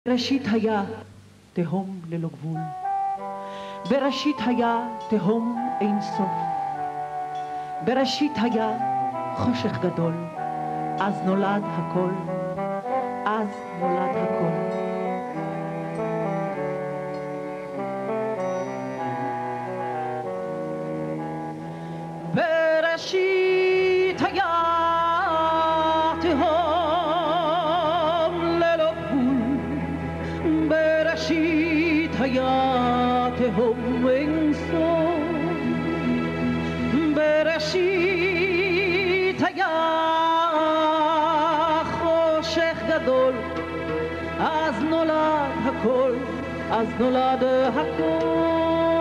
בראשית היה תהום ללא גבול, בראשית היה תהום אין סוף, בראשית היה חושך גדול, אז נולד הכל, אז נולד הכל. בראשית היה תהום ללא גבול, בראשית היה תהום אין סוף, בראשית היה חושך גדול, אז נולד הכל, אז נולד הכל.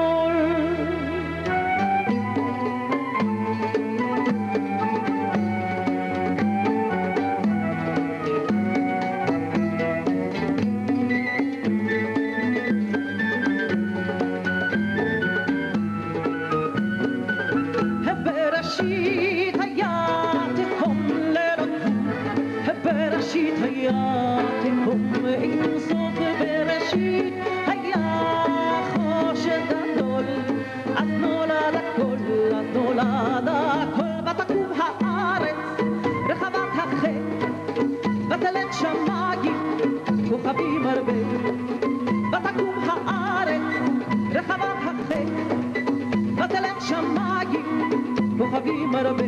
בראשית היה תהום ללא גבול, בראשית היה תהום אין סוף, בראשית היה חושך גדול, אז נולד הכל, אז נולד הכל. ותקום הארץ רחבת החק, ותלת שמיים כוכבים הרבה, ותקום הארץ רחבת החק, ותלת שמיים כוכבים הרבה,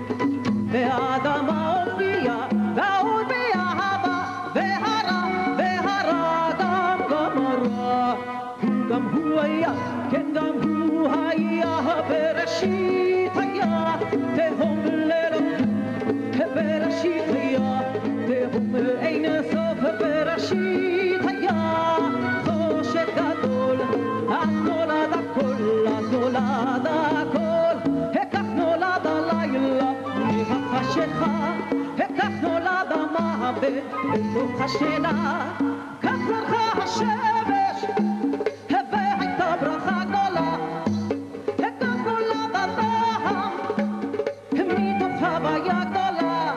והאדמה הופיעה, והאור והאהבה, והרע גם הרע, גם הוא היה, כן גם הוא היה. בראשית היה תהום ללא גבול, בראשית היה תהום אין סוף, בראשית היה חושך גדול, אז נולד הכל, אז נולד הכל. כך נולד המוות בתוך השינה, כך זרחה השמש והייתה ברכה גדולה, כך נולד אדם מתוך הוויה גדולה.